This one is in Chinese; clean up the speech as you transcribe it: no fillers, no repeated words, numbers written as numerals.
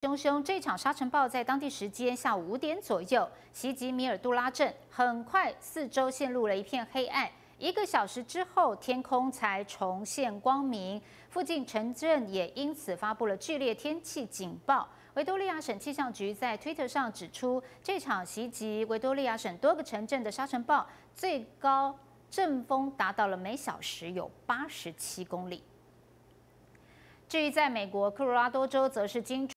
汹汹。这场沙尘暴在当地时间下午5点左右袭击米尔杜拉镇，很快四周陷入了一片黑暗。1个小时之后，天空才重现光明，附近城镇也因此发布了剧烈天气警报。维多利亚省气象局在推特上指出，这场袭击维多利亚省多个城镇的沙尘暴，最高阵风达到了每小时有87公里。至于在美国科罗拉多州，则是惊